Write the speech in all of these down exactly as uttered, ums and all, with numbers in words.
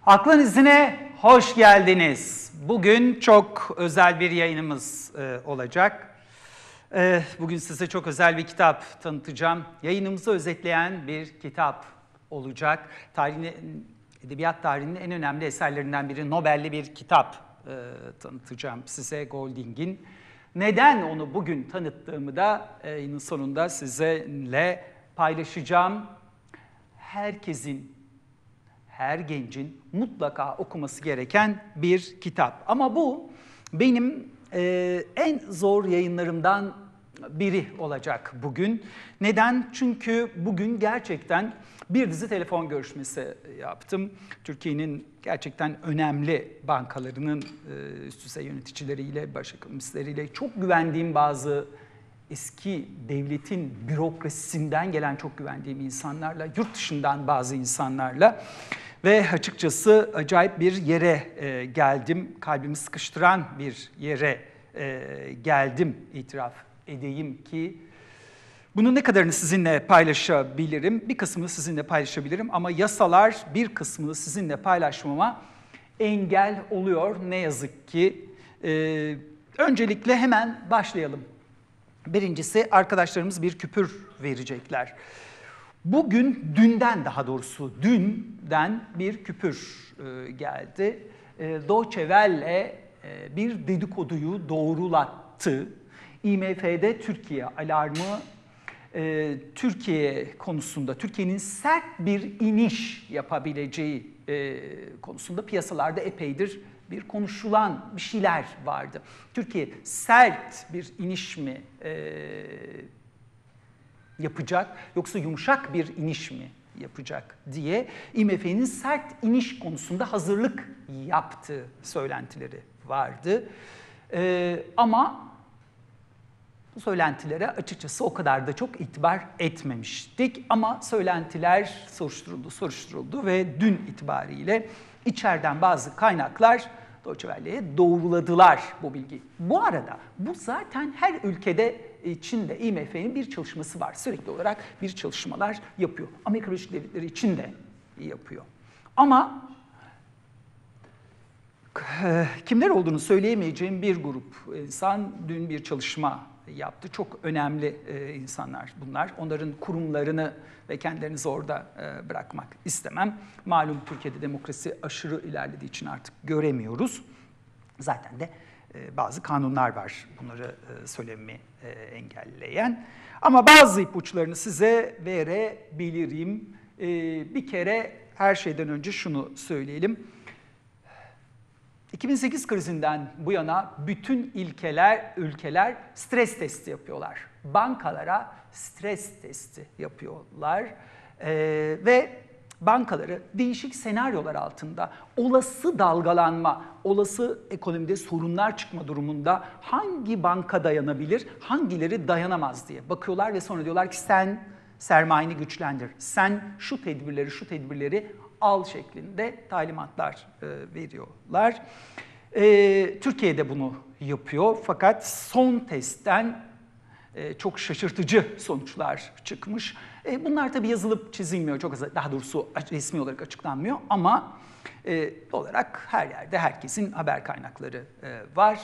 Aklın İzine hoş geldiniz. Bugün çok özel bir yayınımız e, olacak. E, bugün size çok özel bir kitap tanıtacağım. Yayınımızı özetleyen bir kitap olacak. Tarihin, edebiyat tarihinin en önemli eserlerinden biri, Nobel'li bir kitap e, tanıtacağım size, Golding'in. Neden onu bugün tanıttığımı da yayının sonunda sizinle paylaşacağım. Herkesin, her gencin mutlaka okuması gereken bir kitap. Ama bu benim e, en zor yayınlarımdan biri olacak bugün. Neden? Çünkü bugün gerçekten bir dizi telefon görüşmesi yaptım. Türkiye'nin gerçekten önemli bankalarının e, üst düzey yöneticileriyle, baş ekonomistleriyle, çok güvendiğim bazı eski devletin bürokrasisinden gelen çok güvendiğim insanlarla, yurt dışından bazı insanlarla ve açıkçası acayip bir yere e, geldim. Kalbimi sıkıştıran bir yere e, geldim, itiraf edeyim ki. Bunun ne kadarını sizinle paylaşabilirim? Bir kısmını sizinle paylaşabilirim ama yasalar bir kısmını sizinle paylaşmama engel oluyor ne yazık ki. E, öncelikle hemen başlayalım. Birincisi, arkadaşlarımız bir küpür verecekler. Bugün, dünden daha doğrusu, dünden bir küpür e, geldi. E, Deutsche Welle e, bir dedikoduyu doğrulattı. I M F'de Türkiye alarmı, e, Türkiye konusunda, Türkiye'nin sert bir iniş yapabileceği e, konusunda piyasalarda epeydir bir konuşulan bir şeyler vardı. Türkiye sert bir iniş mi e, yapacak yoksa yumuşak bir iniş mi yapacak diye I M F'nin sert iniş konusunda hazırlık yaptığı söylentileri vardı. E, ama bu söylentilere açıkçası o kadar da çok itibar etmemiştik. Ama söylentiler soruşturuldu, soruşturuldu ve dün itibariyle içeriden bazı kaynaklar Deutsche Welle'ye doğruladılar bu bilgiyi. Bu arada bu zaten her ülkede içinde I M F'nin bir çalışması var. Sürekli olarak bir çalışmalar yapıyor. Amerika Birleşik Devletleri için de yapıyor. Ama kimler olduğunu söyleyemeyeceğim bir grup insan dün bir çalışma yaptı. Çok önemli insanlar bunlar. Onların kurumlarını ve kendilerini orada bırakmak istemem. Malum Türkiye'de demokrasi aşırı ilerlediği için artık göremiyoruz. Zaten de bazı kanunlar var bunları söylememi engelleyen. Ama bazı ipuçlarını size verebilirim. Bir kere her şeyden önce şunu söyleyelim. iki bin sekiz krizinden bu yana bütün ülkeler, ülkeler stres testi yapıyorlar. Bankalara stres testi yapıyorlar ee, ve bankaları değişik senaryolar altında olası dalgalanma, olası ekonomide sorunlar çıkma durumunda hangi banka dayanabilir, hangileri dayanamaz diye bakıyorlar ve sonra diyorlar ki sen sermayeni güçlendir, sen şu tedbirleri, şu tedbirleri al şeklinde talimatlar e, veriyorlar. E, Türkiye'de bunu yapıyor fakat son testten e, çok şaşırtıcı sonuçlar çıkmış. E, bunlar tabii yazılıp çizilmiyor, çok daha doğrusu resmi olarak açıklanmıyor ama e, olarak her yerde herkesin haber kaynakları e, var.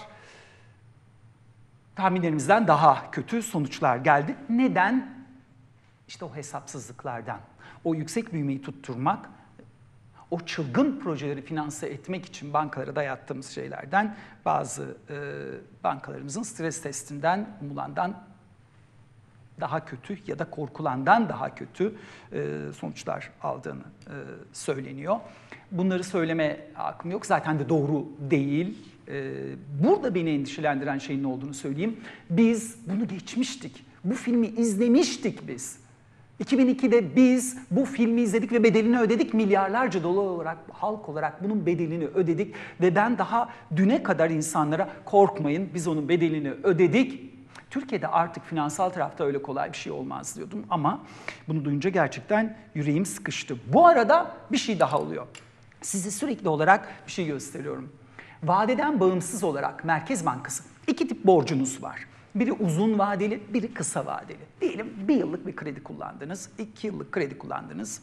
Tahminlerimizden daha kötü sonuçlar geldi. Neden? İşte o hesapsızlıklardan, o yüksek büyümeyi tutturmak, o çılgın projeleri finanse etmek için bankalara dayattığımız şeylerden bazı e, bankalarımızın stres testinden, umulandan daha kötü ya da korkulandan daha kötü e, sonuçlar aldığını e, söyleniyor. Bunları söyleme hakkım yok. Zaten de doğru değil. E, burada beni endişelendiren şeyin ne olduğunu söyleyeyim. Biz bunu geçmiştik. Bu filmi izlemiştik biz. iki bin ikide biz bu filmi izledik ve bedelini ödedik. Milyarlarca dolar olarak, halk olarak bunun bedelini ödedik. Ve ben daha düne kadar insanlara korkmayın, biz onun bedelini ödedik. Türkiye'de artık finansal tarafta öyle kolay bir şey olmaz diyordum ama bunu duyunca gerçekten yüreğim sıkıştı. Bu arada bir şey daha oluyor. Size sürekli olarak bir şey gösteriyorum. Vadeden bağımsız olarak Merkez Bankası iki tip borcunuz var. Biri uzun vadeli, biri kısa vadeli. Diyelim bir yıllık bir kredi kullandınız, iki yıllık kredi kullandınız.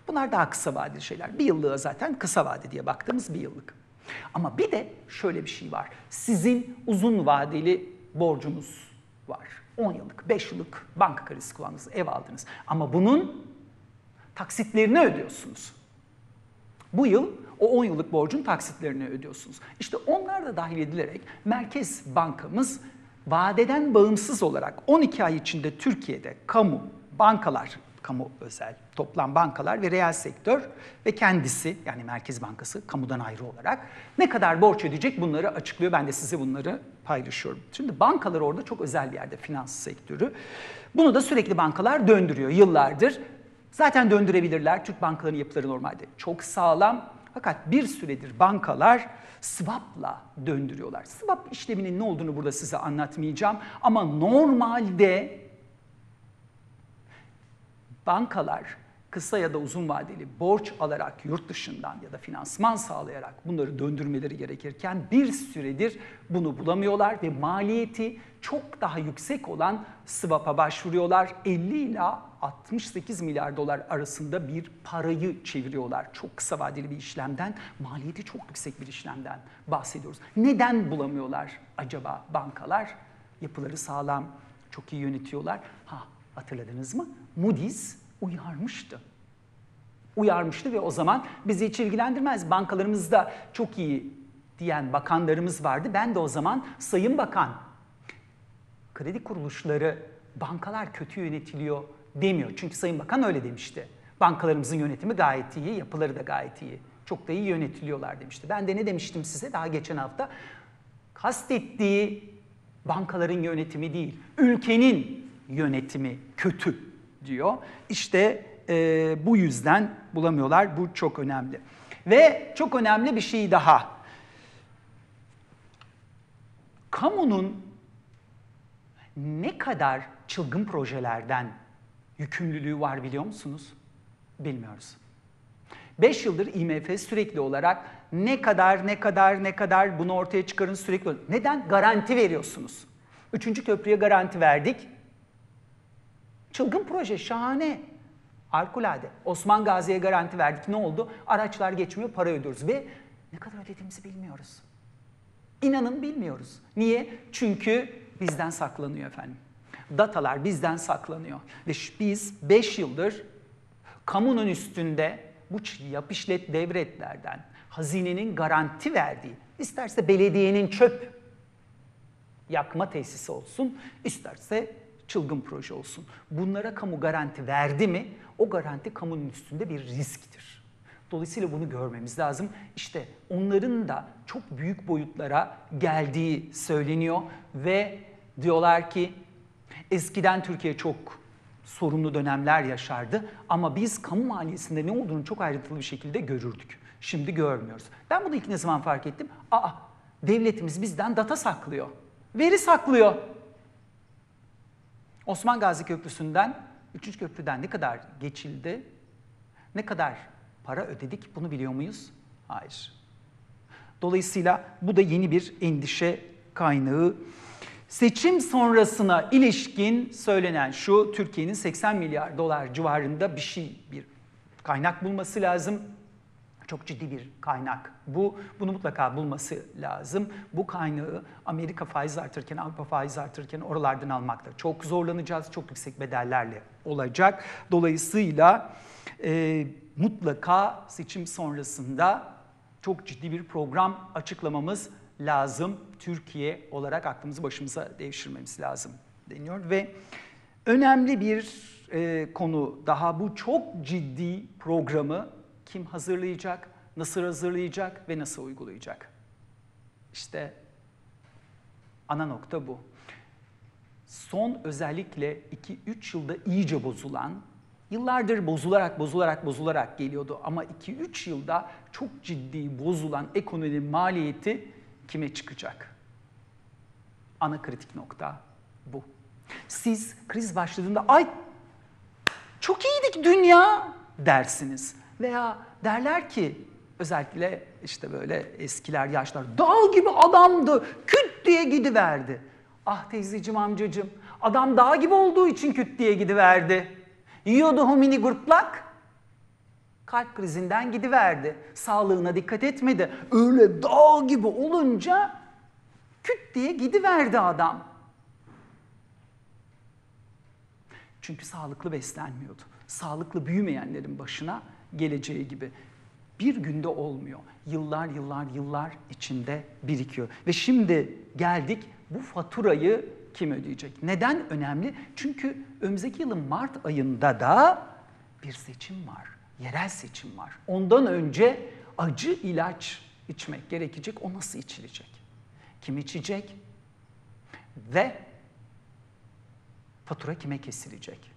Bunlar daha kısa vadeli şeyler. Bir yıllığa zaten kısa vade diye baktığımız bir yıllık. Ama bir de şöyle bir şey var. Sizin uzun vadeli borcunuz var. on yıllık, beş yıllık banka kredisi kullandınız, ev aldınız. Ama bunun taksitlerini ödüyorsunuz. Bu yıl o on yıllık borcun taksitlerini ödüyorsunuz. İşte onlar da dahil edilerek Merkez Bankamız vadeden bağımsız olarak on iki ay içinde Türkiye'de kamu, bankalar, kamu özel, toplam bankalar ve reel sektör ve kendisi yani Merkez Bankası kamudan ayrı olarak ne kadar borç ödeyecek bunları açıklıyor. Ben de size bunları paylaşıyorum. Şimdi bankalar orada çok özel bir yerde, finans sektörü. Bunu da sürekli bankalar döndürüyor yıllardır. Zaten döndürebilirler. Türk bankalarının yapıları normalde çok sağlam. Fakat bir süredir bankalar swap'la döndürüyorlar. Swap işleminin ne olduğunu burada size anlatmayacağım. Ama normalde bankalar kısa ya da uzun vadeli borç alarak yurt dışından ya da finansman sağlayarak bunları döndürmeleri gerekirken bir süredir bunu bulamıyorlar ve maliyeti çok daha yüksek olan swap'a başvuruyorlar. elli ila altmış sekiz milyar dolar arasında bir parayı çeviriyorlar. Çok kısa vadeli bir işlemden, maliyeti çok yüksek bir işlemden bahsediyoruz. Neden bulamıyorlar acaba bankalar? Yapıları sağlam, çok iyi yönetiyorlar. Ha, hatırladınız mı? Moody's uyarmıştı. Uyarmıştı ve o zaman bizi hiç ilgilendirmez. Bankalarımızda çok iyi diyen bakanlarımız vardı. Ben de o zaman Sayın Bakan, kredi kuruluşları, bankalar kötü yönetiliyor demiyor. Çünkü Sayın Bakan öyle demişti. Bankalarımızın yönetimi gayet iyi, yapıları da gayet iyi. Çok da iyi yönetiliyorlar demişti. Ben de ne demiştim size daha geçen hafta? Kastettiği bankaların yönetimi değil, ülkenin yönetimi kötü diyor. İşte e, bu yüzden bulamıyorlar. Bu çok önemli. Ve çok önemli bir şey daha. Kamunun ne kadar çılgın projelerden yükümlülüğü var biliyor musunuz? Bilmiyoruz. Beş yıldır I M F sürekli olarak ne kadar ne kadar ne kadar bunu ortaya çıkarın sürekli. Neden? Garanti veriyorsunuz. Üçüncü köprüye garanti verdik. Çılgın proje, şahane. Harikulade. Osman Gazi'ye garanti verdik. Ne oldu? Araçlar geçmiyor, para ödüyoruz ve ne kadar ödediğimizi bilmiyoruz. İnanın bilmiyoruz. Niye? Çünkü bizden saklanıyor efendim. Datalar bizden saklanıyor. Ve biz beş yıldır kamunun üstünde bu yap işlet devretlerden hazinenin garanti verdiği, isterse belediyenin çöp yakma tesisi olsun, isterse çılgın proje olsun. Bunlara kamu garanti verdi mi, o garanti kamunun üstünde bir risktir. Dolayısıyla bunu görmemiz lazım. İşte onların da çok büyük boyutlara geldiği söyleniyor ve diyorlar ki eskiden Türkiye çok sorunlu dönemler yaşardı ama biz kamu maliyesinde ne olduğunu çok ayrıntılı bir şekilde görürdük. Şimdi görmüyoruz. Ben bunu ilk ne zaman fark ettim? Aa, devletimiz bizden data saklıyor, veri saklıyor. Osman Gazi Köprüsü'nden, üçüncü köprüden ne kadar geçildi, ne kadar para ödedik bunu biliyor muyuz? Hayır. Dolayısıyla bu da yeni bir endişe kaynağı. Seçim sonrasına ilişkin söylenen şu, Türkiye'nin seksen milyar dolar civarında bir şey, bir kaynak bulması lazım. Çok ciddi bir kaynak bu. Bunu mutlaka bulması lazım. Bu kaynağı Amerika faiz artırırken, Avrupa faiz artırırken oralardan almakta çok zorlanacağız. Çok yüksek bedellerle olacak. Dolayısıyla e, mutlaka seçim sonrasında çok ciddi bir program açıklamamız lazım. Türkiye olarak aklımızı başımıza devşirmemiz lazım deniyor. Ve önemli bir e, konu daha, bu çok ciddi programı kim hazırlayacak, nasıl hazırlayacak ve nasıl uygulayacak? İşte ana nokta bu. Son özellikle iki üç yılda iyice bozulan, yıllardır bozularak bozularak bozularak geliyordu ama iki üç yılda çok ciddi bozulan ekonominin maliyeti kime çıkacak? Ana kritik nokta bu. Siz kriz başladığında ay çok iyiydik dünya dersiniz. Veya derler ki özellikle işte böyle eskiler, yaşlar, dağ gibi adamdı, küt diye gidiverdi. Ah teyzeciğim, amcacığım, adam dağ gibi olduğu için küt diye gidiverdi. Yiyordu homini gırtlak, Kalp krizinden gidiverdi. Sağlığına dikkat etmedi. Öyle dağ gibi olunca küt diye gidiverdi adam. Çünkü sağlıklı beslenmiyordu. Sağlıklı büyümeyenlerin başına geleceği gibi. Bir günde olmuyor. Yıllar yıllar yıllar içinde birikiyor. Ve şimdi geldik, bu faturayı kim ödeyecek? Neden önemli? Çünkü önümüzdeki yılın Mart ayında da bir seçim var. Yerel seçim var. Ondan önce acı ilaç içmek gerekecek. O nasıl içilecek? Kim içecek? Ve fatura kime kesilecek?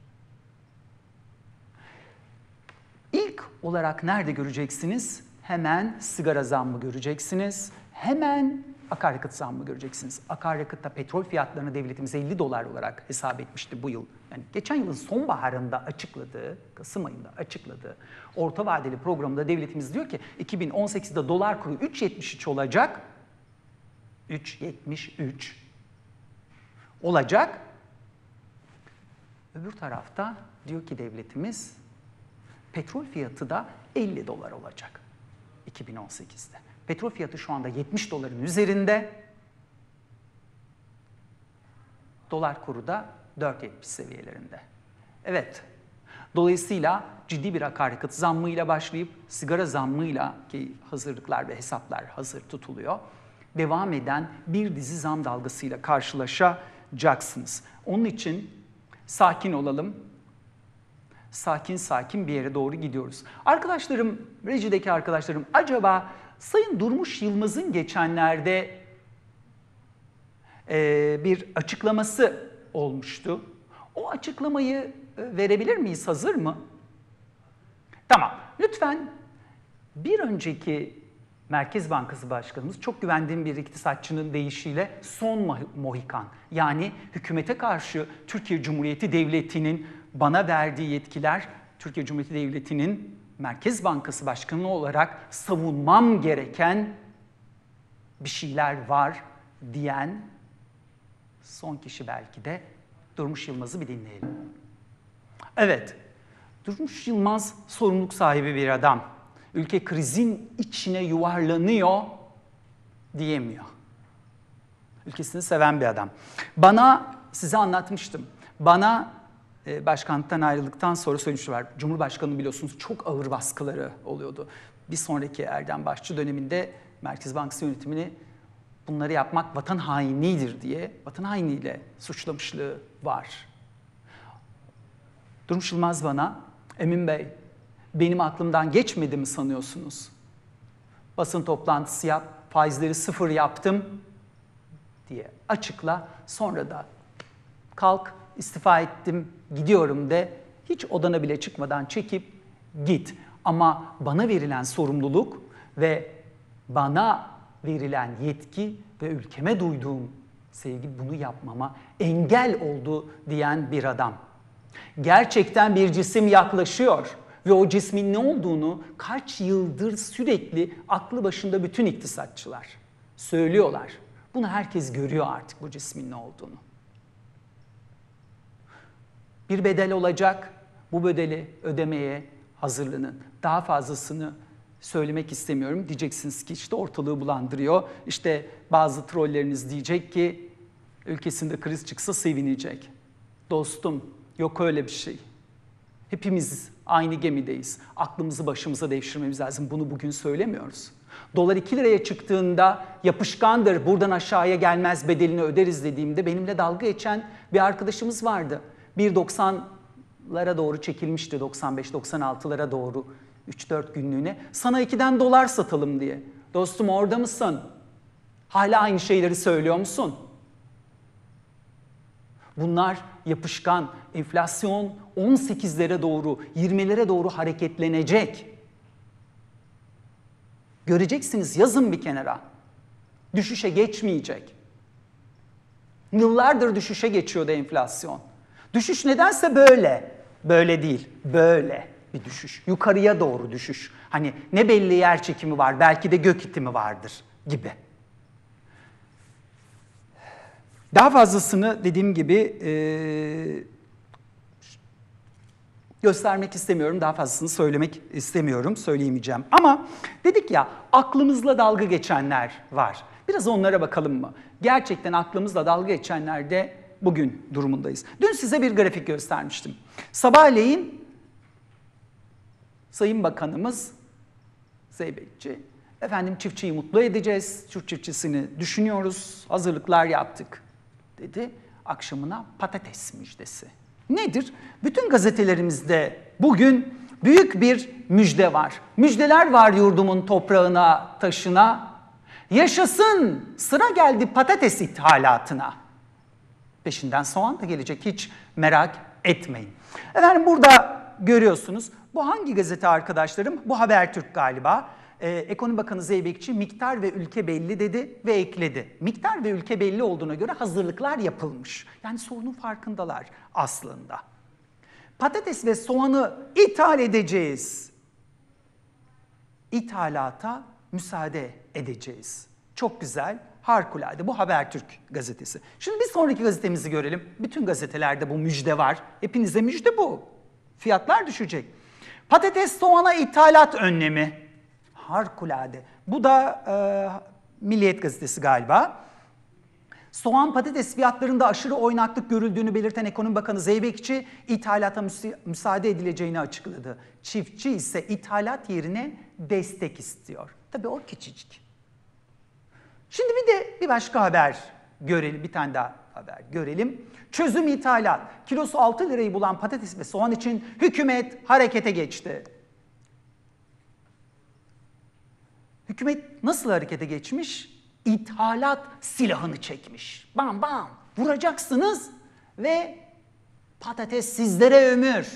İlk olarak nerede göreceksiniz? Hemen sigara zammı göreceksiniz. Hemen akaryakıt zammı göreceksiniz. Akaryakıtta petrol fiyatlarını devletimiz elli dolar olarak hesap etmişti bu yıl. Yani geçen yılın sonbaharında açıkladığı, Kasım ayında açıkladığı orta vadeli programda devletimiz diyor ki iki bin on sekizde dolar kuru üç yetmiş üç olacak. üç yetmiş üç olacak. Öbür tarafta diyor ki devletimiz petrol fiyatı da elli dolar olacak iki bin on sekizde. Petrol fiyatı şu anda yetmiş doların üzerinde. Dolar kuru da dört yetmiş seviyelerinde. Evet. Dolayısıyla ciddi bir akaryakıt zammıyla başlayıp sigara zammıyla, ki hazırlıklar ve hesaplar hazır tutuluyor, devam eden bir dizi zam dalgasıyla karşılaşacaksınız. Onun için sakin olalım. Sakin sakin bir yere doğru gidiyoruz. Arkadaşlarım, rejideki arkadaşlarım, acaba Sayın Durmuş Yılmaz'ın geçenlerde e, bir açıklaması olmuştu. O açıklamayı e, verebilir miyiz? Hazır mı? Tamam. Lütfen bir önceki Merkez Bankası Başkanımız, çok güvendiğim bir iktisatçının deyişiyle son mohikan. Yani hükümete karşı Türkiye Cumhuriyeti Devleti'nin bana verdiği yetkiler, Türkiye Cumhuriyeti Devleti'nin Merkez Bankası Başkanı olarak savunmam gereken bir şeyler var diyen son kişi belki de Durmuş Yılmaz'ı bir dinleyelim. Evet, Durmuş Yılmaz sorumluluk sahibi bir adam. Ülke krizin içine yuvarlanıyor diyemiyor. Ülkesini seven bir adam. Bana, size anlatmıştım, bana e, başkanlıktan ayrıldıktan sonra söylemişler. Cumhurbaşkanı biliyorsunuz çok ağır baskıları oluyordu. Bir sonraki Erdem Başçı döneminde Merkez Bankası yönetimini bunları yapmak vatan hainliğidir diye vatan hainliğiyle suçlamışlığı var. Durmuş Yılmaz bana, Emin Bey, benim aklımdan geçmedi mi sanıyorsunuz? Basın toplantısı yap, faizleri sıfır yaptım diye açıkla. Sonra da kalk, istifa ettim, gidiyorum de, hiç odana bile çıkmadan çekip git. Ama bana verilen sorumluluk ve bana verilen yetki ve ülkeme duyduğum sevgi bunu yapmama engel oldu diyen bir adam. Gerçekten bir cisim yaklaşıyor ve o cismin ne olduğunu kaç yıldır sürekli aklı başında bütün iktisatçılar söylüyorlar. Bunu herkes görüyor artık, bu cismin ne olduğunu. Bir bedel olacak, bu bedeli ödemeye hazırlanın. Daha fazlasını söylemek istemiyorum. Diyeceksiniz ki işte ortalığı bulandırıyor. İşte bazı trolleriniz diyecek ki ülkesinde kriz çıksa sevinecek. Dostum, yok öyle bir şey. Hepimiz aynı gemideyiz. Aklımızı başımıza devşirmemiz lazım. Bunu bugün söylemiyoruz. Dolar iki liraya çıktığında yapışkandır, buradan aşağıya gelmez, bedelini öderiz dediğimde benimle dalga geçen bir arkadaşımız vardı. bir doksanlara doğru çekilmişti, doksan beş doksan altılara doğru üç dört günlüğüne. Sana ikiden dolar satalım diye. Dostum, orada mısın? Hala aynı şeyleri söylüyor musun? Bunlar yapışkan, enflasyon on sekizlere doğru, yirmilere doğru hareketlenecek. Göreceksiniz, yazın bir kenara. Düşüşe geçmeyecek. Yıllardır düşüşe geçiyordu enflasyon. Düşüş nedense böyle. Böyle değil, böyle bir düşüş. Yukarıya doğru düşüş. Hani ne belli yer çekimi var, belki de gök itimi vardır gibi. Daha fazlasını dediğim gibi e, göstermek istemiyorum, daha fazlasını söylemek istemiyorum, söyleyemeyeceğim. Ama dedik ya, aklımızla dalga geçenler var. Biraz onlara bakalım mı? Gerçekten aklımızla dalga geçenlerde bugün durumundayız. Dün size bir grafik göstermiştim. Sabahleyin Sayın Bakanımız Zeybekçi, efendim çiftçiyi mutlu edeceğiz, Türk çiftçisini düşünüyoruz, hazırlıklar yaptık dedi. Akşamına patates müjdesi. Nedir? Bütün gazetelerimizde bugün büyük bir müjde var. Müjdeler var yurdumun toprağına, taşına. Yaşasın, sıra geldi patates ithalatına. Peşinden soğan da gelecek, hiç merak etmeyin. Efendim burada görüyorsunuz. Bu hangi gazete arkadaşlarım? Bu Habertürk galiba. Ee, Ekonomi Bakanı Zeybekçi miktar ve ülke belli dedi ve ekledi. Miktar ve ülke belli olduğuna göre hazırlıklar yapılmış. Yani sorunun farkındalar aslında. Patates ve soğanı ithal edeceğiz. İthalata müsaade edeceğiz. Çok güzel, harikulade. Bu Habertürk gazetesi. Şimdi bir sonraki gazetemizi görelim. Bütün gazetelerde bu müjde var. Hepinize müjde bu. Fiyatlar düşecek. Patates soğana ithalat önlemi. Harikulade. Bu da e, Milliyet gazetesi galiba. Soğan patates fiyatlarında aşırı oynaklık görüldüğünü belirten Ekonomi Bakanı Zeybekçi, ithalata müsa- müsaade edileceğini açıkladı. Çiftçi ise ithalat yerine destek istiyor. Tabii o küçücük. Şimdi bir de bir başka haber görelim, bir tane daha haber görelim. Çözüm ithalat. Kilosu altı lirayı bulan patates ve soğan için hükümet harekete geçti. Hükümet nasıl harekete geçmiş? İthalat silahını çekmiş. Bam bam vuracaksınız ve patates sizlere ömür.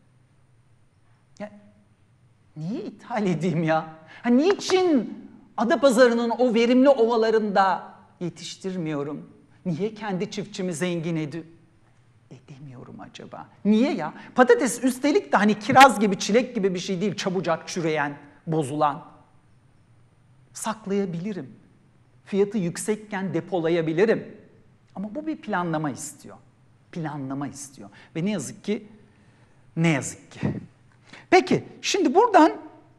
Ya, niye ithal edeyim ya? Ha, niçin Adapazarı'nın o verimli ovalarında yetiştirmiyorum? Niye kendi çiftçimi zengin ed- edemiyorum acaba? Niye ya? Patates üstelik de hani kiraz gibi, çilek gibi bir şey değil. Çabucak çüreyen, bozulan. Saklayabilirim. Fiyatı yüksekken depolayabilirim. Ama bu bir planlama istiyor. Planlama istiyor. Ve ne yazık ki, ne yazık ki. Peki, şimdi buradan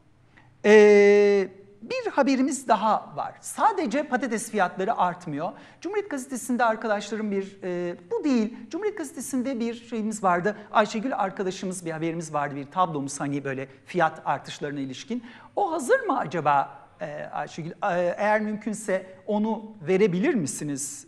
ee, bir haberimiz daha var. Sadece patates fiyatları artmıyor. Cumhuriyet Gazetesi'nde arkadaşlarım bir, e, bu değil, Cumhuriyet Gazetesi'nde bir şeyimiz vardı. Ayşegül arkadaşımız bir haberimiz vardı, bir tablomuz hani böyle fiyat artışlarına ilişkin. O hazır mı acaba? Ayşegül, eğer mümkünse onu verebilir misiniz?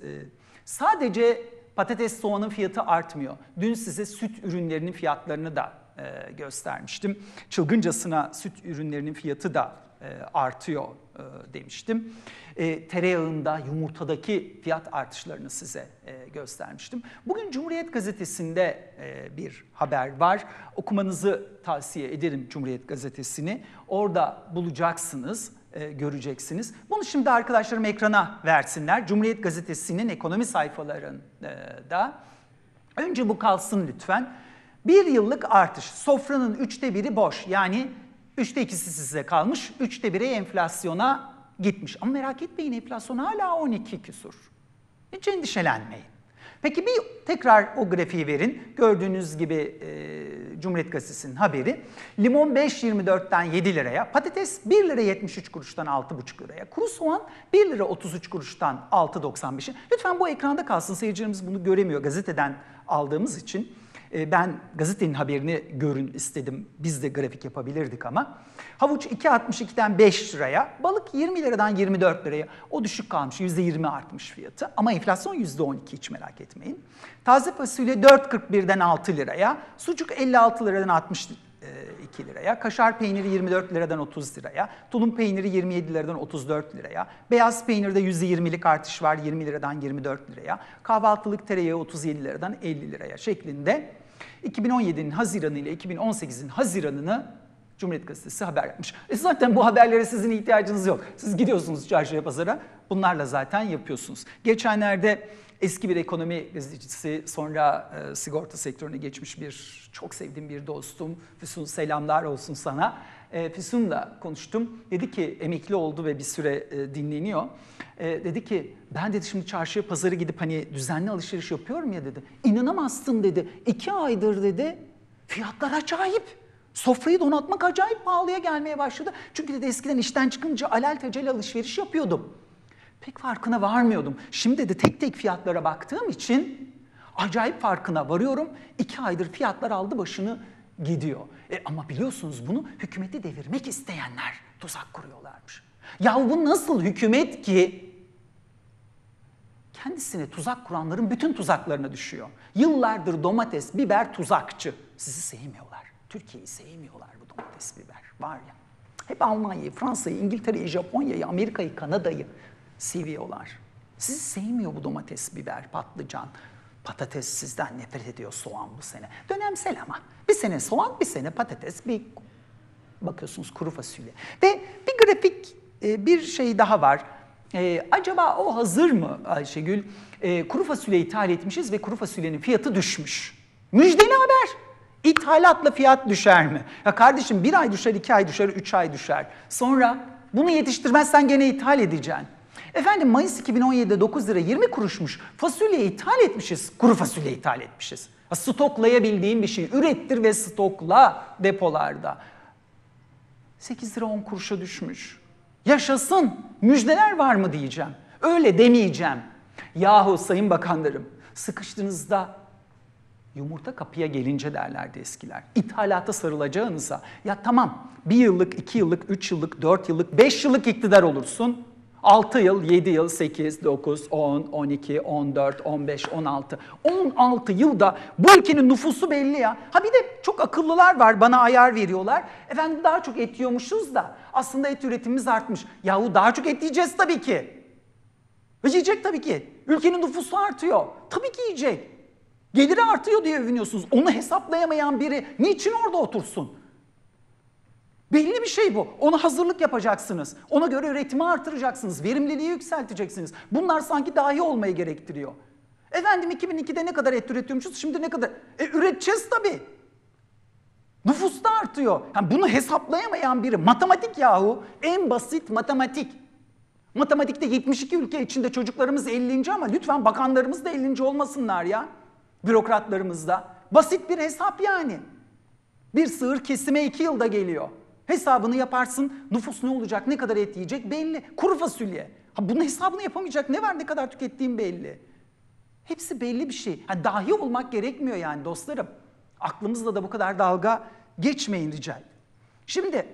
Sadece patates soğanın fiyatı artmıyor. Dün size süt ürünlerinin fiyatlarını da göstermiştim. Çılgıncasına süt ürünlerinin fiyatı da artıyor demiştim. Tereyağında, yumurtadaki fiyat artışlarını size göstermiştim. Bugün Cumhuriyet Gazetesi'nde bir haber var. Okumanızı tavsiye ederim Cumhuriyet Gazetesi'ni. Orada bulacaksınız. E, göreceksiniz. Bunu şimdi arkadaşlarım ekrana versinler. Cumhuriyet Gazetesi'nin ekonomi sayfalarında. Önce bu kalsın lütfen. Bir yıllık artış. Sofranın üçte biri boş. Yani üçte ikisi size kalmış. Üçte biri enflasyona gitmiş. Ama merak etmeyin, enflasyon hala on iki küsur. Hiç endişelenmeyin. Peki bir tekrar o grafiği verin. Gördüğünüz gibi e, Cumhuriyet Gazetesi'nin haberi. Limon beş yirmi dörtten yedi liraya, patates bir lira yetmiş üç kuruştan altı buçuk liraya, kuru soğan bir lira otuz üç kuruştan altı doksan beşe. Lütfen bu ekranda kalsın, seyircilerimiz bunu göremiyor gazeteden aldığımız için. E, ben gazetenin haberini görün istedim, biz de grafik yapabilirdik ama. Havuç iki altmış ikiden beş liraya, balık yirmi liradan yirmi dört liraya. O düşük kalmış, yüzde yirmi artmış fiyatı ama enflasyon yüzde on iki, hiç merak etmeyin. Taze fasulye dört kırk birden altı liraya, sucuk elli altı liradan altmış iki liraya, kaşar peyniri yirmi dört liradan otuz liraya, tulum peyniri yirmi yedi liradan otuz dört liraya, beyaz peynirde yüzde yirmilik artış var yirmi liradan yirmi dört liraya, kahvaltılık tereyağı otuz yedi liradan elli liraya şeklinde iki bin on yedinin Haziranı ile iki bin on sekizin Haziranını Cumhuriyet Gazetesi haber yapmış. E zaten bu haberlere sizin ihtiyacınız yok. Siz gidiyorsunuz çarşıya, pazara, bunlarla zaten yapıyorsunuz. Geçenlerde eski bir ekonomi gazetecisi, sonra e, sigorta sektörüne geçmiş bir, çok sevdiğim bir dostum, Füsun, selamlar olsun sana. E, Füsun'la konuştum. Dedi ki, emekli oldu ve bir süre e, dinleniyor. E, dedi ki, ben dedi şimdi çarşıya, pazara gidip hani düzenli alışveriş yapıyorum ya dedi. İnanamazsın dedi. İki aydır dedi, Fiyatlar acayip. Sofrayı donatmak acayip pahalıya gelmeye başladı. Çünkü de eskiden işten çıkınca aleltecel alışveriş yapıyordum. Pek farkına varmıyordum. Şimdi de tek tek fiyatlara baktığım için acayip farkına varıyorum. İki aydır fiyatlar aldı başını gidiyor. E ama biliyorsunuz bunu hükümeti devirmek isteyenler tuzak kuruyorlarmış. Ya bu nasıl hükümet ki kendisine tuzak kuranların bütün tuzaklarına düşüyor. Yıllardır domates, biber tuzakçı. Sizi sevmiyorlar. Türkiye'yi sevmiyorlar bu domates, biber. Var ya. Hep Almanya'yı, Fransa'yı, İngiltere'yi, Japonya'yı, Amerika'yı, Kanada'yı seviyorlar. Sizi sevmiyor bu domates, biber, patlıcan. Patates sizden nefret ediyor, soğan bu sene. Dönemsel ama. Bir sene soğan, bir sene patates, bir bakıyorsunuz kuru fasulye. Ve bir grafik, bir şey daha var. Ee, acaba o hazır mı Ayşegül? Ee, kuru fasulye ithal etmişiz ve kuru fasulyenin fiyatı düşmüş. Müjdeli haber. İthalatla fiyat düşer mi? Ya kardeşim bir ay düşer, iki ay düşer, üç ay düşer. Sonra bunu yetiştirmezsen gene ithal edeceksin. Efendim Mayıs iki bin on yedi'de dokuz lira yirmi kuruşmuş. Fasulye ithal etmişiz, kuru fasulye ithal etmişiz. Stoklayabildiğin bir şey. Ürettir ve stokla depolarda. sekiz lira on kuruşa düşmüş. Yaşasın, müjdeler var mı diyeceğim. Öyle demeyeceğim. Yahu sayın bakanlarım, sıkıştığınızda yumurta kapıya gelince derlerdi eskiler. İthalata sarılacağınıza, ya tamam bir yıllık, iki yıllık, üç yıllık, dört yıllık, beş yıllık iktidar olursun. altı yıl, yedi yıl, sekiz, dokuz, on, on iki, on dört, on beş, on altı. on altı yılda bu ülkenin nüfusu belli ya. Ha bir de çok akıllılar var, bana ayar veriyorlar. Efendim daha çok et yiyormuşuz da aslında et üretimimiz artmış. Yahu daha çok et yiyeceğiz tabii ki. Yiyecek tabii ki. Ülkenin nüfusu artıyor. Tabii ki yiyecek. Geliri artıyor diye övünüyorsunuz. Onu hesaplayamayan biri niçin orada otursun? Belli bir şey bu. Ona hazırlık yapacaksınız. Ona göre üretimi artıracaksınız. Verimliliği yükselteceksiniz. Bunlar sanki dahi olmayı gerektiriyor. Efendim iki bin iki'de ne kadar et üretiyormuşuz? Şimdi ne kadar? E üreteceğiz tabii. Nüfus da artıyor. Yani bunu hesaplayamayan biri. Matematik yahu. En basit matematik. Matematikte yetmiş iki ülke içinde çocuklarımız ellinci ama lütfen bakanlarımız da ellinci olmasınlar ya. Bürokratlarımız da. Basit bir hesap yani. Bir sığır kesime iki yılda geliyor. Hesabını yaparsın, nüfus ne olacak, ne kadar et yiyecek belli. Kuru fasulye. Ha bunun hesabını yapamayacak ne var, ne kadar tükettiğim belli. Hepsi belli bir şey. Ha, dahi olmak gerekmiyor yani dostlarım. Aklımızla da bu kadar dalga geçmeyin rica ederim. Şimdi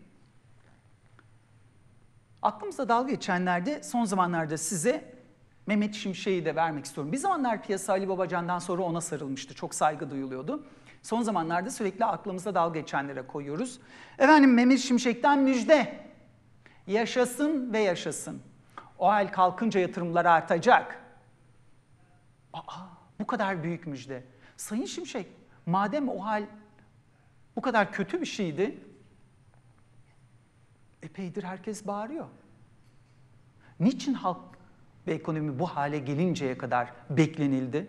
aklımızda dalga geçenlerde son zamanlarda size Mehmet Şimşek'i de vermek istiyorum. Bir zamanlar piyasa Ali Babacan'dan sonra ona sarılmıştı. Çok saygı duyuluyordu. Son zamanlarda sürekli aklımızda dalga geçenlere koyuyoruz. Efendim Mehmet Şimşek'ten müjde. Yaşasın ve yaşasın. O hal kalkınca yatırımlar artacak. Aa, bu kadar büyük müjde. Sayın Şimşek, madem o hal bu kadar kötü bir şeydi, epeydir herkes bağırıyor. Niçin halk ve ekonomi bu hale gelinceye kadar beklenildi?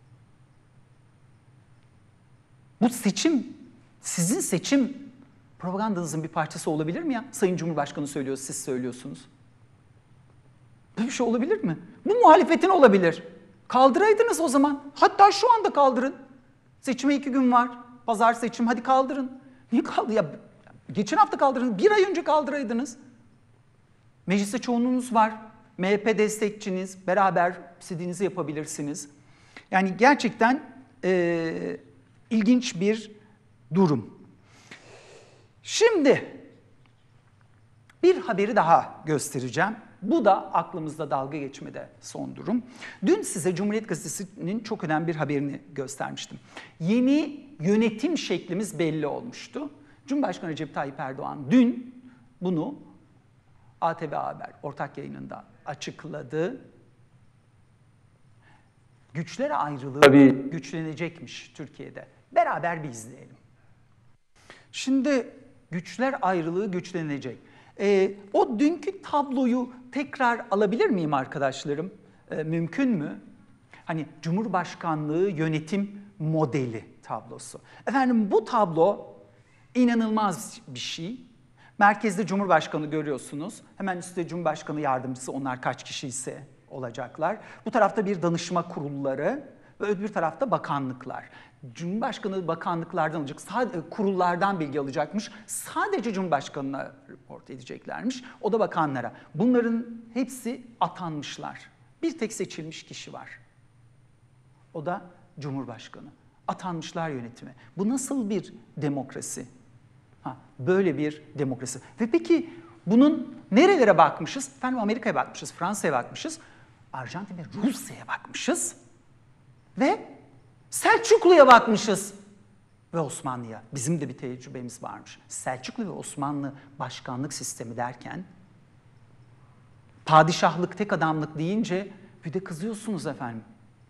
Bu seçim, sizin seçim propagandanızın bir parçası olabilir mi ya? Sayın Cumhurbaşkanı söylüyor, siz söylüyorsunuz. Böyle bir şey olabilir mi? Bu muhalefetin olabilir. Kaldıraydınız o zaman. Hatta şu anda kaldırın. Seçime iki gün var. Pazar seçim, hadi kaldırın. Niye kaldı ya? Geçen hafta kaldırın, bir ay önce kaldıraydınız. Mecliste çoğunluğunuz var. M H P destekçiniz, beraber istediğinizi yapabilirsiniz. Yani gerçekten e, ilginç bir durum. Şimdi bir haberi daha göstereceğim. Bu da aklımızda dalga geçmede son durum. Dün size Cumhuriyet Gazetesi'nin çok önemli bir haberini göstermiştim. Yeni yönetim şeklimiz belli olmuştu. Cumhurbaşkanı Recep Tayyip Erdoğan dün bunu A T V Haber ortak yayınında açıkladı. Güçler ayrılığı tabii güçlenecekmiş Türkiye'de. Beraber bir izleyelim. Şimdi güçler ayrılığı güçlenecek. Ee, o dünkü tabloyu tekrar alabilir miyim arkadaşlarım? Ee, mümkün mü? Hani Cumhurbaşkanlığı yönetim modeli tablosu. Efendim bu tablo inanılmaz bir şey. Merkezde Cumhurbaşkanı görüyorsunuz. Hemen üstte Cumhurbaşkanı yardımcısı, onlar kaç kişi ise olacaklar. Bu tarafta bir danışma kurulları Öbür tarafta bakanlıklar. Cumhurbaşkanı bakanlıklardan alacak, sadece kurullardan bilgi alacakmış. Sadece Cumhurbaşkanı'na report edeceklermiş. O da bakanlara. Bunların hepsi atanmışlar. Bir tek seçilmiş kişi var. O da Cumhurbaşkanı. Atanmışlar yönetimi. Bu nasıl bir demokrasi? Ha, böyle bir demokrasi. Ve peki bunun nerelere bakmışız? Efendim Amerika'ya bakmışız, Fransa'ya bakmışız, Arjantin ve Rusya'ya bakmışız ve Selçuklu'ya bakmışız ve Osmanlı'ya. Bizim de bir tecrübemiz varmış. Selçuklu ve Osmanlı başkanlık sistemi derken padişahlık, tek adamlık deyince bir de kızıyorsunuz efendim.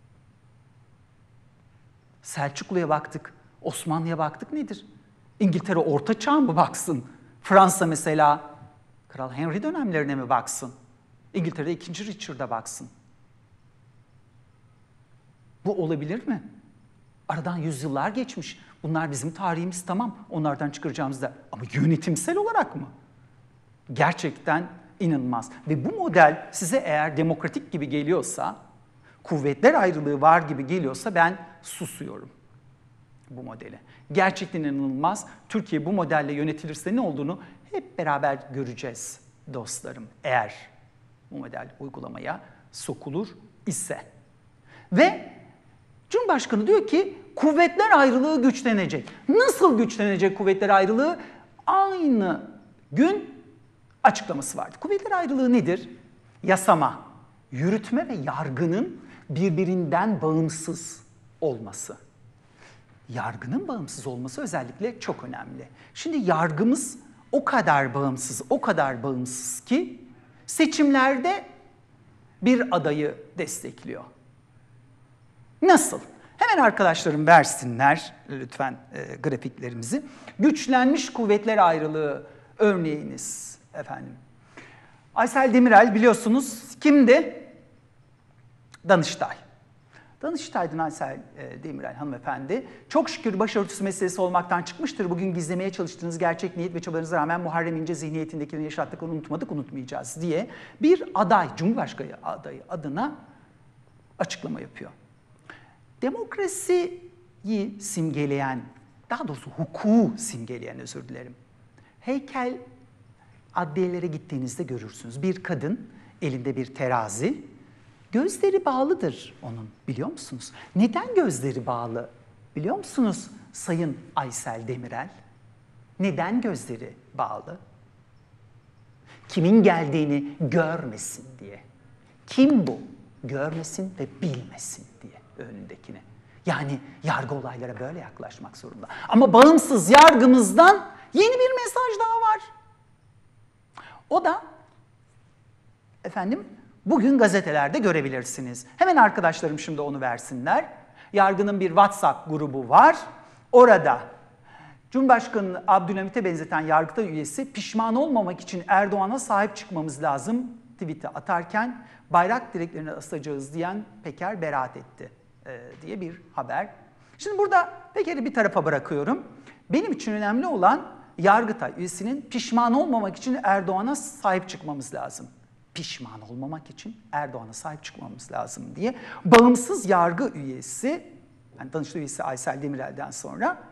Selçuklu'ya baktık, Osmanlı'ya baktık nedir? İngiltere Orta Çağ mı baksın? Fransa mesela Kral Henry dönemlerine mi baksın? İngiltere'de ikinci. Richard'a baksın. Bu olabilir mi? Aradan yüzyıllar geçmiş. Bunlar bizim tarihimiz, tamam. Onlardan çıkaracağımız da. Ama yönetimsel olarak mı? Gerçekten inanılmaz. Ve bu model size eğer demokratik gibi geliyorsa, kuvvetler ayrılığı var gibi geliyorsa ben susuyorum bu modele. Gerçekten inanılmaz. Türkiye bu modelle yönetilirse ne olduğunu hep beraber göreceğiz dostlarım. Eğer bu model uygulamaya sokulur ise. Ve Cumhurbaşkanı diyor ki kuvvetler ayrılığı güçlenecek. Nasıl güçlenecek kuvvetler ayrılığı? Aynı gün açıklaması vardı. Kuvvetler ayrılığı nedir? Yasama, yürütme ve yargının birbirinden bağımsız olması. Yargının bağımsız olması özellikle çok önemli. Şimdi yargımız o kadar bağımsız, o kadar bağımsız ki seçimlerde bir adayı destekliyor. Nasıl? Hemen arkadaşlarım versinler lütfen e, grafiklerimizi. Güçlenmiş kuvvetler ayrılığı örneğiniz efendim. Aysel Demirel biliyorsunuz kimdi? Danıştay. Danıştay'dan Aysel Demirel hanımefendi çok şükür başörtüsü meselesi olmaktan çıkmıştır. Bugün gizlemeye çalıştığınız gerçek niyet ve çabalarınıza rağmen Muharrem İnce zihniyetindekilerini yaşattıklarını unutmadık, unutmayacağız diye bir aday, Cumhurbaşkanı adayı adına açıklama yapıyor. Demokrasiyi simgeleyen, daha doğrusu hukuku simgeleyen, özür dilerim. Heykel adliyelere gittiğinizde görürsünüz. Bir kadın elinde bir terazi, gözleri bağlıdır onun, biliyor musunuz? Neden gözleri bağlı biliyor musunuz Sayın Aysel Demirel? Neden gözleri bağlı? Kimin geldiğini görmesin diye. Kim bu? Görmesin ve bilmesin diye önündekini. Yani yargı olaylara böyle yaklaşmak zorunda. Ama bağımsız yargımızdan yeni bir mesaj daha var. O da efendim bugün gazetelerde görebilirsiniz. Hemen arkadaşlarım şimdi onu versinler. Yargının bir WhatsApp grubu var. Orada Cumhurbaşkanı Abdülhamit'e benzeten Yargıtay üyesi pişman olmamak için Erdoğan'a sahip çıkmamız lazım tweet'i atarken bayrak direklerine asacağız diyen Peker beraat etti e, diye bir haber. Şimdi burada Peker'i bir tarafa bırakıyorum. Benim için önemli olan Yargıtay üyesinin pişman olmamak için Erdoğan'a sahip çıkmamız lazım. Pişman olmamak için Erdoğan'a sahip çıkmamız lazım diye bağımsız yargı üyesi, yani Danıştay üyesi Aysel Demirel'den sonra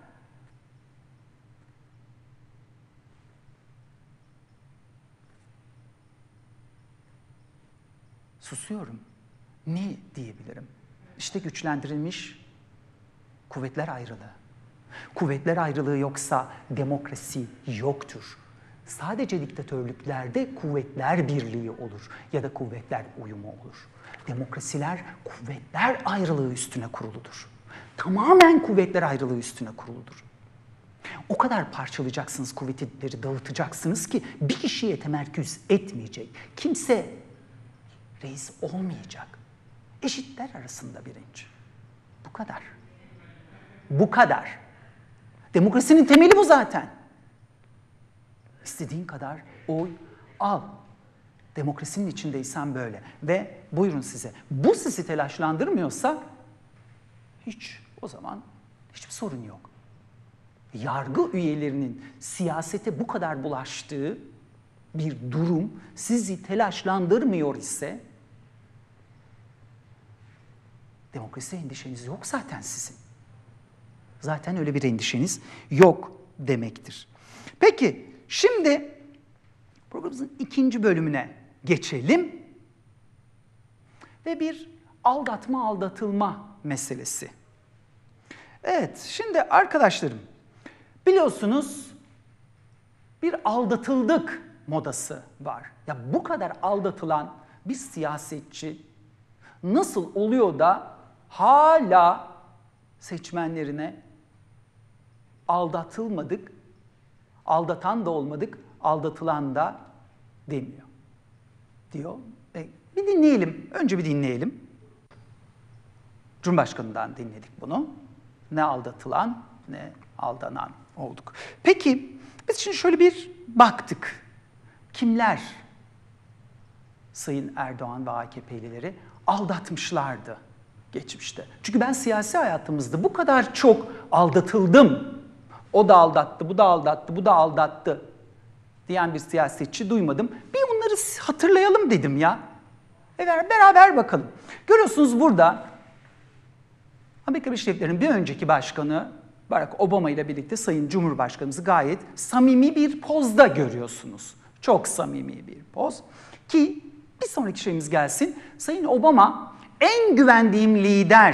susuyorum. Ne diyebilirim? İşte güçlendirilmiş kuvvetler ayrılığı. Kuvvetler ayrılığı yoksa demokrasi yoktur. Sadece diktatörlüklerde kuvvetler birliği olur ya da kuvvetler uyumu olur. Demokrasiler kuvvetler ayrılığı üstüne kuruludur. Tamamen kuvvetler ayrılığı üstüne kuruludur. O kadar parçalayacaksınız, kuvvetleri dağıtacaksınız ki bir kişiye temerküz etmeyecek. Kimse reis olmayacak. Eşitler arasında birinci. Bu kadar. Bu kadar. Demokrasinin temeli bu zaten. İstediğin kadar oy al. Demokrasinin içindeysen böyle. Ve buyurun size. Bu sizi telaşlandırmıyorsa hiç, o zaman hiçbir sorun yok. Yargı üyelerinin siyasete bu kadar bulaştığı bir durum sizi telaşlandırmıyor ise Demokrasi endişeniz yok zaten sizin. Zaten öyle bir endişeniz yok demektir. Peki, şimdi programımızın ikinci bölümüne geçelim. Ve bir aldatma aldatılma meselesi. Evet, şimdi arkadaşlarım, biliyorsunuz bir aldatıldık modası var. Ya bu kadar aldatılan bir siyasetçi nasıl oluyor da hala seçmenlerine aldatılmadık, aldatan da olmadık, aldatılan da demiyor diyor. E, bir dinleyelim, önce bir dinleyelim. Cumhurbaşkanı'ndan dinledik bunu. Ne aldatılan ne aldanan olduk. Peki biz şimdi şöyle bir baktık. Kimler Sayın Erdoğan ve A K P'lileri aldatmışlardı geçmişte? Çünkü ben siyasi hayatımızda bu kadar çok aldatıldım, o da aldattı, bu da aldattı, bu da aldattı diyen bir siyasetçi duymadım. Bir onları hatırlayalım dedim ya. Evet, beraber bakalım. Görüyorsunuz burada Amerika Birleşik Devletleri'nin bir önceki başkanı Barack Obama ile birlikte Sayın Cumhurbaşkanımızı gayet samimi bir pozda görüyorsunuz. Çok samimi bir poz. Ki bir sonraki şeyimiz gelsin. Sayın Obama en güvendiğim lider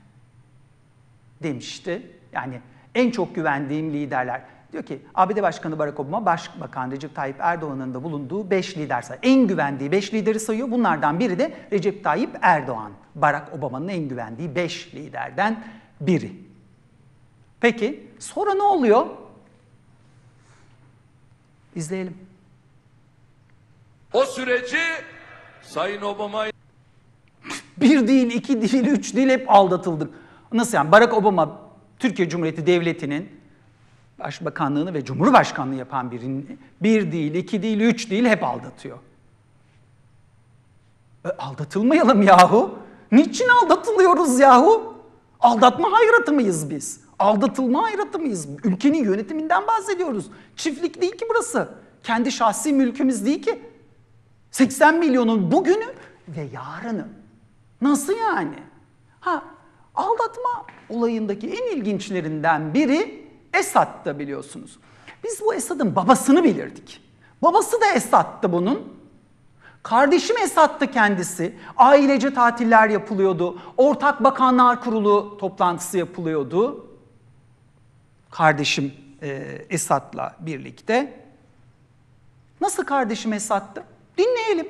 demişti. Yani en çok güvendiğim liderler. Diyor ki A B D Başkanı Barack Obama, Başbakan Recep Tayyip Erdoğan'ın da bulunduğu beş lider sayıyor. En güvendiği beş lideri sayıyor. Bunlardan biri de Recep Tayyip Erdoğan. Barack Obama'nın en güvendiği beş liderden biri. Peki sonra ne oluyor? İzleyelim. O süreci Sayın Obama Bir değil, iki değil, üç değil, hep aldatıldık. Nasıl yani? Barack Obama Türkiye Cumhuriyeti Devleti'nin başbakanlığını ve cumhurbaşkanlığı yapan birini bir değil, iki değil, üç değil hep aldatıyor. E, aldatılmayalım yahu. Niçin aldatılıyoruz yahu? Aldatma hayratı mıyız biz? Aldatılma hayratı mıyız? Ülkenin yönetiminden bahsediyoruz. Çiftlik değil ki burası. Kendi şahsi mülkümüz değil ki. seksen milyonun bugünü ve yarını. Nasıl yani? Ha, aldatma olayındaki en ilginçlerinden biri Esad'da biliyorsunuz. Biz bu Esad'ın babasını bilirdik. Babası da Esad'tı bunun. Kardeşim Esad'tı kendisi. Ailece tatiller yapılıyordu. Ortak Bakanlar Kurulu toplantısı yapılıyordu. Kardeşim e, Esad'la birlikte. Nasıl kardeşim Esad'tı? Dinleyelim.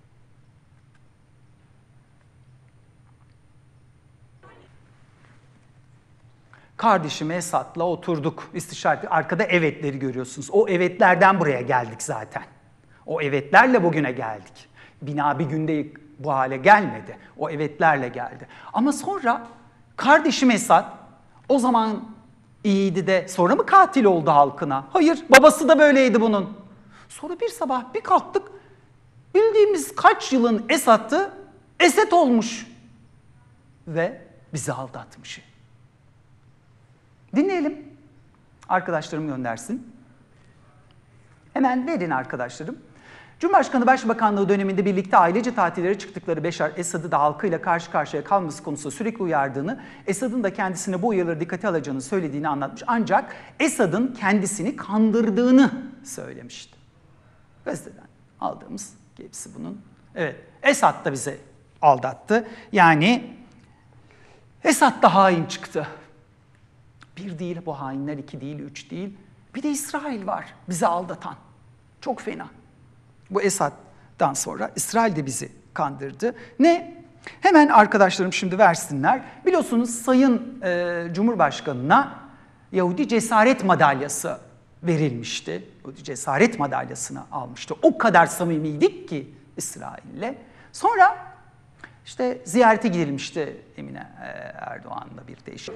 Kardeşim Esad'la oturduk, istişare. Arkada evetleri görüyorsunuz. O evetlerden buraya geldik zaten. O evetlerle bugüne geldik. Bina bir günde bu hale gelmedi. O evetlerle geldi. Ama sonra kardeşim Esad o zaman iyiydi de sonra mı katil oldu halkına? Hayır, babası da böyleydi bunun. Sonra bir sabah bir kalktık, bildiğimiz kaç yılın Esad'ı Esed olmuş. Ve bizi aldatmış. Dinleyelim. Arkadaşlarım göndersin. Hemen verin arkadaşlarım. Cumhurbaşkanı Başbakanlığı döneminde birlikte ailece tatillere çıktıkları Beşar Esad'ı da halkıyla karşı karşıya kalması konusunda sürekli uyardığını, Esad'ın da kendisine bu uyarıları dikkate alacağını söylediğini anlatmış. Ancak Esad'ın kendisini kandırdığını söylemişti. Gazeteden aldığımız hepsi bunun. Evet, Esad da bizi aldattı. Yani Esad da hain çıktı. Bir değil bu hainler, iki değil, üç değil. Bir de İsrail var bizi aldatan. Çok fena. Bu Esad'dan sonra İsrail de bizi kandırdı. Ne? Hemen arkadaşlarım şimdi versinler. Biliyorsunuz Sayın e, Cumhurbaşkanı'na Yahudi Cesaret Madalyası verilmişti. Yahudi Cesaret Madalyası'nı almıştı. O kadar samimiydik ki İsrail'le. Sonra işte ziyarete gidilmişti Emine Erdoğan'la bir değişik.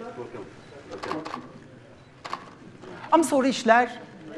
Ama sonra işler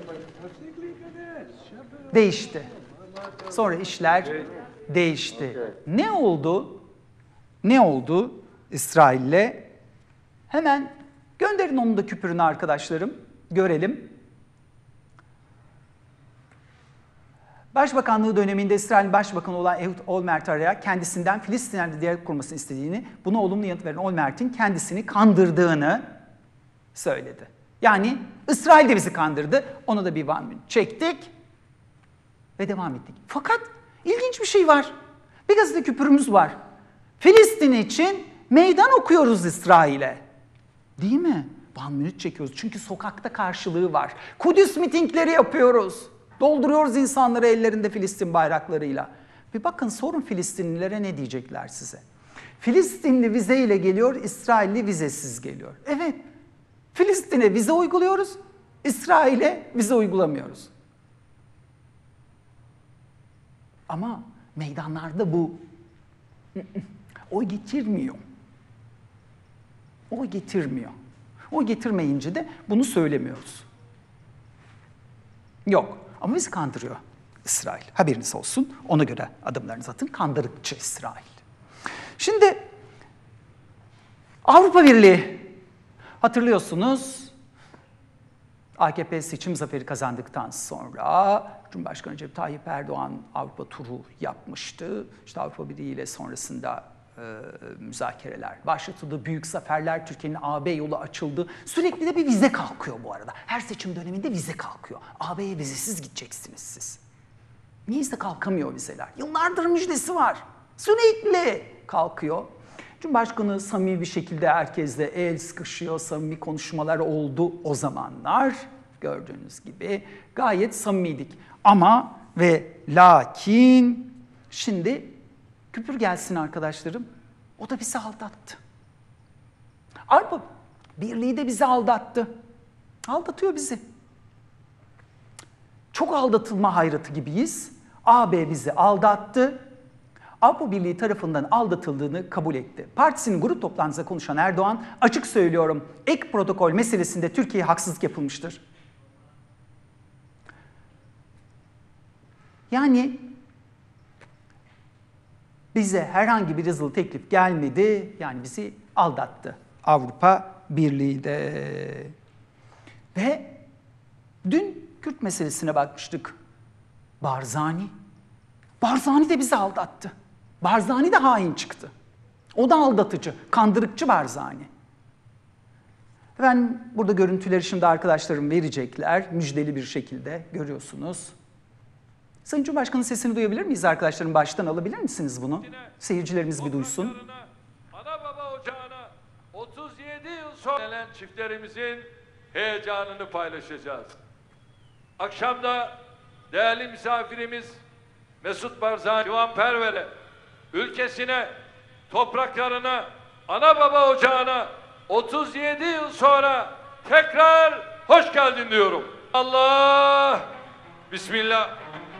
değişti. Sonra işler değişti. Ne oldu? Ne oldu İsrail'le? Hemen gönderin onun da küpürünü arkadaşlarım. Görelim. Başbakanlığı döneminde İsrail Başbakanı olan Ehud Olmert araya kendisinden Filistinlerle diyalog kurmasını istediğini, buna olumlu yanıt veren Olmert'in kendisini kandırdığını söyledi. Yani İsrail de bizi kandırdı, ona da bir one minute çektik ve devam ettik. Fakat ilginç bir şey var. Bir gazete küpürümüz var. Filistin için meydan okuyoruz İsrail'e. Değil mi? One minute çekiyoruz çünkü sokakta karşılığı var. Kudüs mitingleri yapıyoruz. Dolduruyoruz insanları ellerinde Filistin bayraklarıyla. Bir bakın sorun Filistinlilere ne diyecekler size. Filistinli vizeyle geliyor, İsrailli vizesiz geliyor. Evet, Filistin'e vize uyguluyoruz, İsrail'e vize uygulamıyoruz. Ama meydanlarda bu oy getirmiyor. Oy getirmiyor. Oy getirmeyince de bunu söylemiyoruz. Yok. Ama bizi kandırıyor İsrail. Haberiniz olsun. Ona göre adımlarınızı atın. Kandırıkçı İsrail. Şimdi Avrupa Birliği. Hatırlıyorsunuz A K P seçim zaferi kazandıktan sonra Cumhurbaşkanı Recep Tayyip Erdoğan Avrupa turu yapmıştı. İşte Avrupa Birliği ile sonrasında e, müzakereler başlatıldı. Büyük zaferler, Türkiye'nin A B yolu açıldı. Sürekli de bir vize kalkıyor bu arada. Her seçim döneminde vize kalkıyor. A B'ye vizesiz gideceksiniz siz. Niyeyse kalkamıyor vizeler. Yıllardır müjdesi var. Sürekli kalkıyor. Cumhurbaşkanı samimi bir şekilde herkesle el sıkışıyor, samimi konuşmalar oldu o zamanlar. Gördüğünüz gibi gayet samimiydik. Ama ve lakin şimdi küpür gelsin arkadaşlarım, o da bizi aldattı. Avrupa Birliği de bizi aldattı. Aldatıyor bizi. Çok aldatılma hayratı gibiyiz. A B bizi aldattı. Avrupa Birliği tarafından aldatıldığını kabul etti. Partisinin grup toplantısında konuşan Erdoğan, açık söylüyorum, ek protokol meselesinde Türkiye'ye haksızlık yapılmıştır. Yani bize herhangi bir yazılı teklif gelmedi, yani bizi aldattı Avrupa Birliği de. Ve dün Kürt meselesine bakmıştık. Barzani. Barzani de bizi aldattı. Barzani de hain çıktı. O da aldatıcı, kandırıkçı Barzani. Ben burada görüntüleri şimdi arkadaşlarım verecekler. Müjdeli bir şekilde görüyorsunuz. Sayın Cumhurbaşkanı sesini duyabilir miyiz arkadaşlarım? Baştan alabilir misiniz bunu? Seyircilerimiz bir duysun. Ana baba ocağına otuz yedi yıl sonra gelen çiftlerimizin heyecanını paylaşacağız. Akşamda değerli misafirimiz Mesut Barzani Civanperver'e, ülkesine, topraklarına, ana baba ocağına otuz yedi yıl sonra tekrar hoş geldin diyorum. Allah, Bismillah.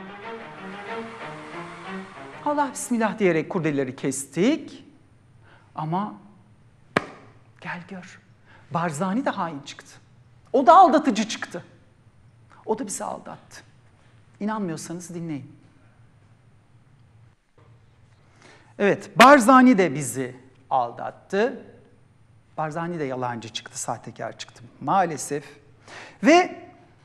Allah bismillah diyerek kurdeleleri kestik. Ama gel gör, Barzani de hain çıktı. O da aldatıcı çıktı. O da bizi aldattı. İnanmıyorsanız dinleyin. Evet, Barzani de bizi aldattı. Barzani de yalancı çıktı, sahtekar çıktı maalesef. Ve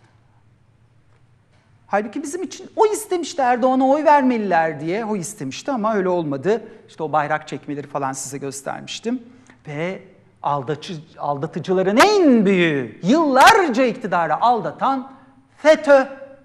halbuki bizim için o istemişti, Erdoğan'a oy vermeliler diye o istemişti ama öyle olmadı. İşte o bayrak çekmeleri falan size göstermiştim. Ve aldatıcı, aldatıcıların en büyüğü, yıllarca iktidarı aldatan FETÖ.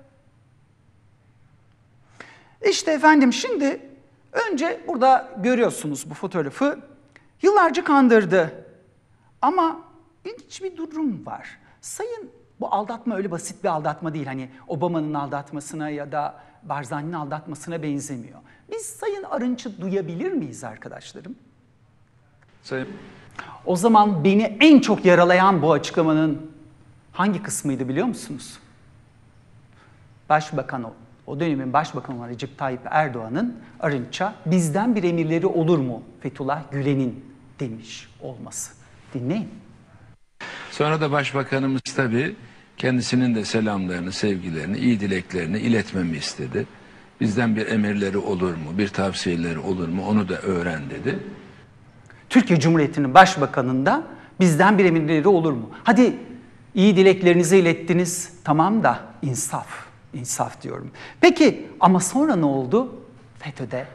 İşte efendim şimdi önce burada görüyorsunuz bu fotoğrafı. Yıllarca kandırdı. Ama ilginç bir durum var. Sayın, bu aldatma öyle basit bir aldatma değil. Hani Obama'nın aldatmasına ya da Barzani'nin aldatmasına benzemiyor. Biz Sayın Arınç'ı duyabilir miyiz arkadaşlarım? Sayın. O zaman beni en çok yaralayan bu açıklamanın hangi kısmıydı biliyor musunuz? Başbakan o. O dönemin başbakanı olan Recep Tayyip Erdoğan'ın Arınç'a bizden bir emirleri olur mu Fethullah Gülen'in demiş olması. Dinleyin. Sonra da Başbakanımız tabii kendisinin de selamlarını, sevgilerini, iyi dileklerini iletmemi istedi. Bizden bir emirleri olur mu, bir tavsiyeleri olur mu onu da öğren dedi. Türkiye Cumhuriyeti'nin başbakanında bizden bir emirleri olur mu? Hadi iyi dileklerinizi ilettiniz, tamam da insaf. insaf diyorum. Peki ama sonra ne oldu? FETÖ'de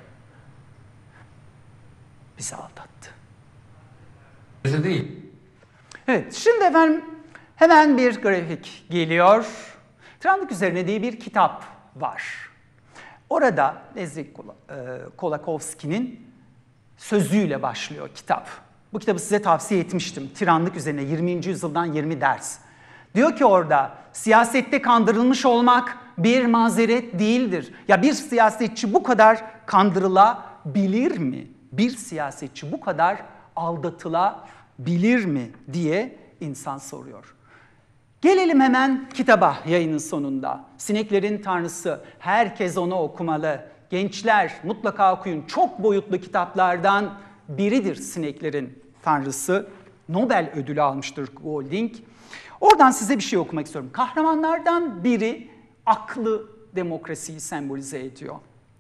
bizi aldattı. Bize değil. Evet, şimdi efendim hemen bir grafik geliyor. Tiranlık Üzerine diye bir kitap var. Orada Nezih Kolakowski'nin sözüyle başlıyor kitap. Bu kitabı size tavsiye etmiştim. Tiranlık Üzerine yirminci yüzyıldan yirmi ders. Diyor ki orada siyasette kandırılmış olmak bir mazeret değildir. Ya bir siyasetçi bu kadar kandırılabilir mi? Bir siyasetçi bu kadar aldatılabilir mi diye insan soruyor. Gelelim hemen kitaba yayının sonunda. Sineklerin Tanrısı. Herkes onu okumalı. Gençler mutlaka okuyun. Çok boyutlu kitaplardan biridir Sineklerin Tanrısı. Nobel ödülü almıştır Golding. Oradan size bir şey okumak istiyorum. Kahramanlardan biri aklı demokrasiyi sembolize ediyor.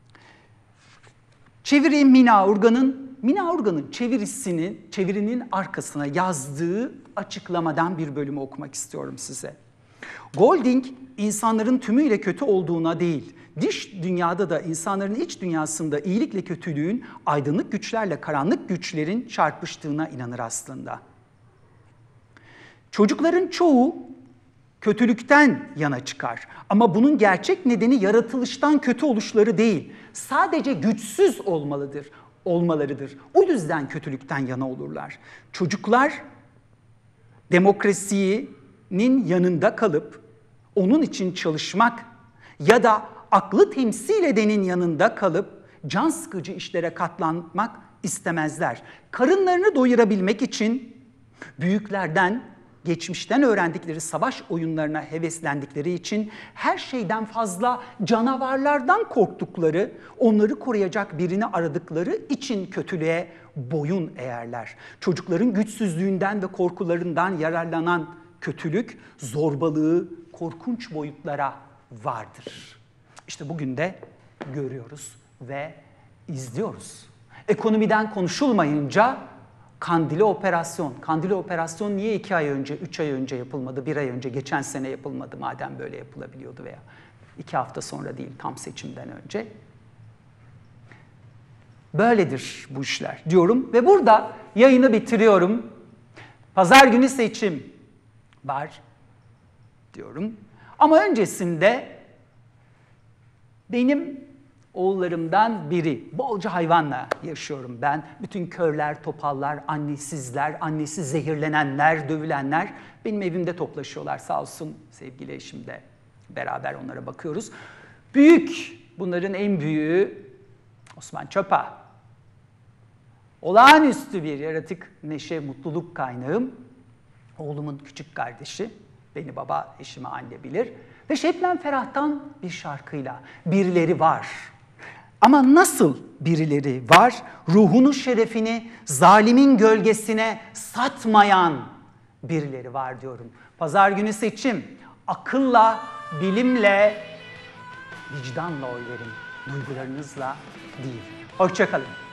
Çeviri Mina Urgan'ın, Mina Urgan'ın çevirisini, çevirinin arkasına yazdığı açıklamadan bir bölümü okumak istiyorum size. Golding, insanların tümüyle kötü olduğuna değil, dış dünyada da insanların iç dünyasında iyilikle kötülüğün, aydınlık güçlerle karanlık güçlerin çarpıştığına inanır aslında. Çocukların çoğu kötülükten yana çıkar. Ama bunun gerçek nedeni yaratılıştan kötü oluşları değil, sadece güçsüz olmalıdır, olmalarıdır. O yüzden kötülükten yana olurlar. Çocuklar demokrasinin yanında kalıp onun için çalışmak ya da aklı temsil edenin yanında kalıp can sıkıcı işlere katlanmak istemezler. Karınlarını doyurabilmek için büyüklerden, geçmişten öğrendikleri savaş oyunlarına heveslendikleri için her şeyden fazla canavarlardan korktukları, onları koruyacak birini aradıkları için kötülüğe boyun eğerler. Çocukların güçsüzlüğünden ve korkularından yararlanan kötülük, zorbalığı korkunç boyutlara vardır. İşte bugün de görüyoruz ve izliyoruz. Ekonomiden konuşulmayınca Kandili operasyon. Kandili operasyon niye iki ay önce, üç ay önce yapılmadı, bir ay önce, geçen sene yapılmadı madem böyle yapılabiliyordu veya iki hafta sonra değil, tam seçimden önce. Böyledir bu işler diyorum ve burada yayını bitiriyorum. Pazar günü seçim var diyorum. Ama öncesinde benim oğullarımdan biri, bolca hayvanla yaşıyorum ben. Bütün körler, topallar, annesizler, annesi zehirlenenler, dövülenler benim evimde toplaşıyorlar. Sağ olsun sevgili eşim de beraber onlara bakıyoruz. Büyük, bunların en büyüğü Osman Çapa. Olağanüstü bir yaratık, neşe, mutluluk kaynağım. Oğlumun küçük kardeşi, beni baba, eşimi anne bilir. Ve Şebnem Ferah'tan bir şarkıyla birileri var. Ama nasıl birileri var? Ruhunun şerefini zalimin gölgesine satmayan birileri var diyorum. Pazar günü seçim. Akılla, bilimle, vicdanla oy verin. Duygularınızla değil. Hoşça kalın.